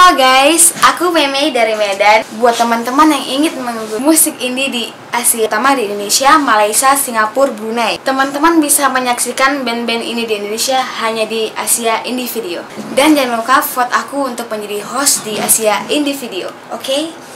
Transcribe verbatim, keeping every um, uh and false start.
Halo guys, aku Meme dari Medan. Buat teman-teman yang ingin mengikuti musik indie di Asia, terutama di Indonesia, Malaysia, Singapura, Brunei, teman-teman bisa menyaksikan band-band ini di Indonesia hanya di Asia Indie Video. Dan jangan lupa vote aku untuk menjadi host di Asia Indie Video, oke? Okay?